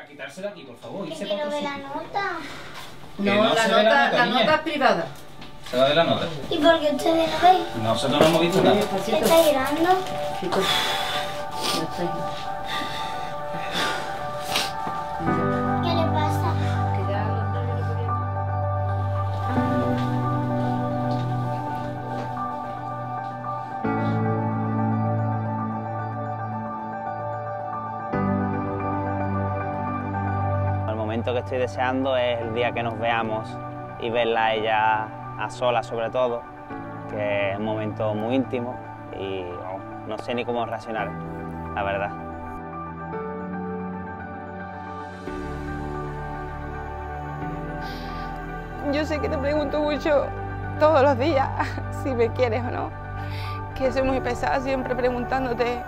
quitarse de aquí, por favor. Que quiero ver la nota. No, la nota es privada. Se va a ver la nota. ¿Y por qué ustedes no veis? Nosotros no hemos visto nada. ¿Qué está girando? Chicos, ya está. ¿Qué le pasa? Que ya los nervios lo podían. El momento que estoy deseando es el día que nos veamos y verla a ella a solas sobre todo, que es un momento muy íntimo y no sé ni cómo reaccionar, la verdad. Yo sé que te pregunto mucho todos los días si me quieres o no, que soy muy pesada siempre preguntándote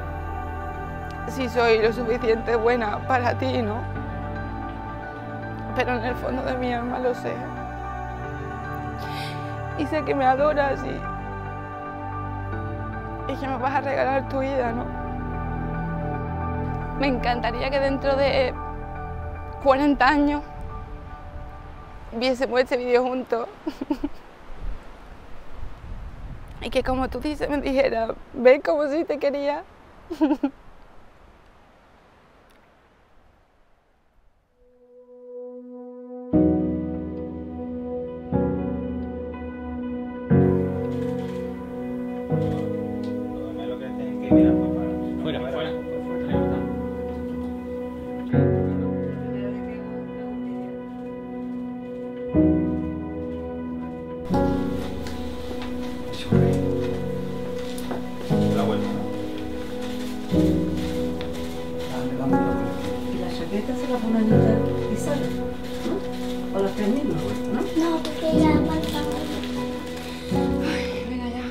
si soy lo suficiente buena para ti, ¿no? Pero en el fondo de mi alma lo sé. Y sé que me adoras y que me vas a regalar tu vida, ¿no? Me encantaría que dentro de 40 años viésemos este vídeo juntos y que, como tú dices, me dijera, ve como si te quería. Fuera, fuera. La vuelta. Y la chaqueta se la pone Anita y sale, ¿no? O las tres mismas, ¿no? No, porque ya falta. Venga ya.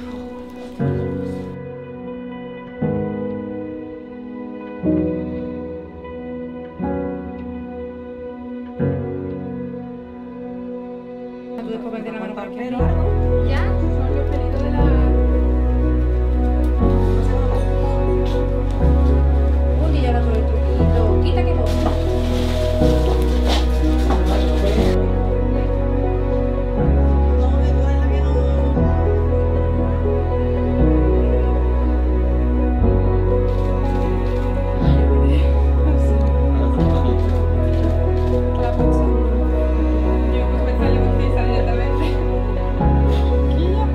Tú después metes la mano para el pelo. ¿Ya? Son los pelitos de la... Uy, ya la con el truquito. Quita que no. La panza. Yo pues me salió un pizza directamente. Quilla.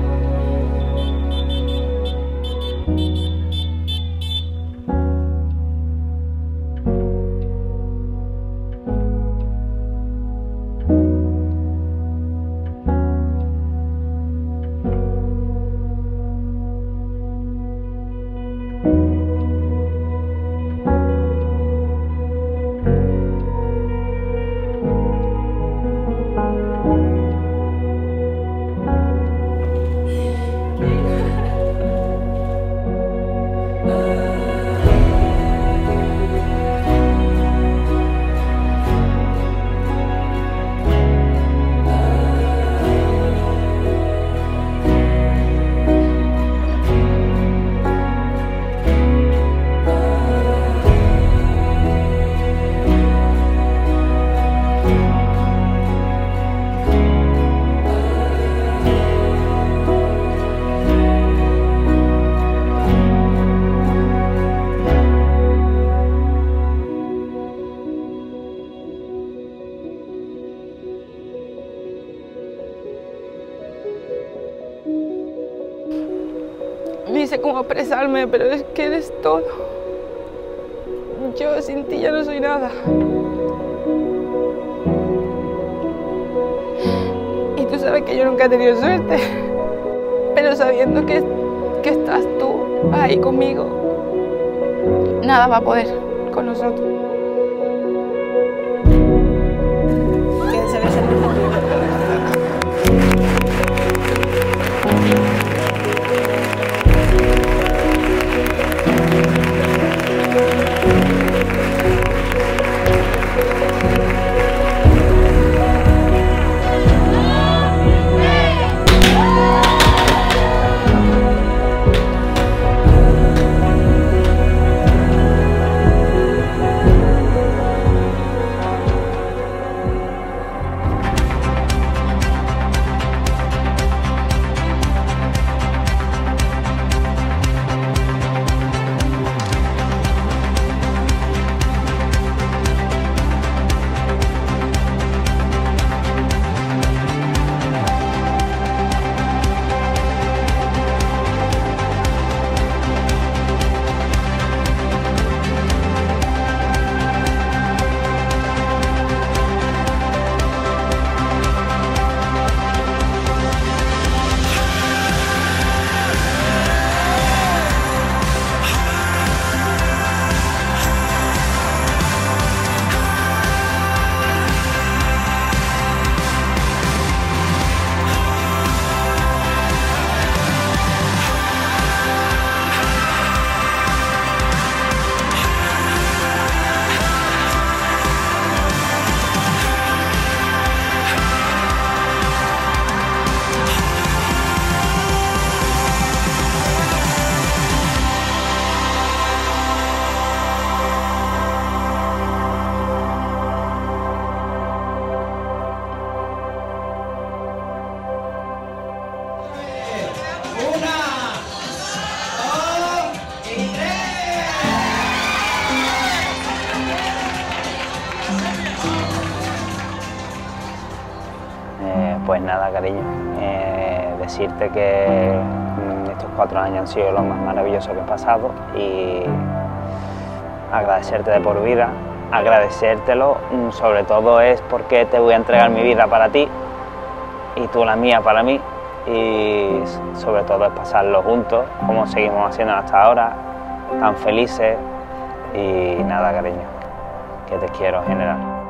Ni sé cómo expresarme, pero es que eres todo. Yo sin ti ya no soy nada. Y tú sabes que yo nunca he tenido suerte. Pero sabiendo que estás tú ahí conmigo, nada va a poder con nosotros. Que se ve salir un poquito. cariño. Decirte que estos 4 años han sido los más maravillosos que he pasado y agradecerte de por vida. Agradecértelo, sobre todo es porque te voy a entregar mi vida para ti y tú la mía para mí, y sobre todo es pasarlo juntos, como seguimos haciendo hasta ahora, tan felices. Y nada, cariño, que te quiero en general.